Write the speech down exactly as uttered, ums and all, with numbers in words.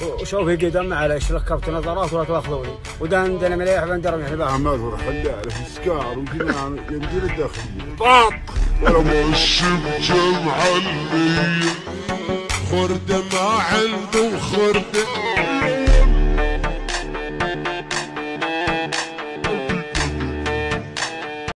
وشوفي قدام معلش ركبت نظارات ولا تاخذوني ودندن مليح بندرم يعني بقى ما ادري خليه على سكار وكذا يندير الداخليه طاط ولا ما الشمجة معلية خرده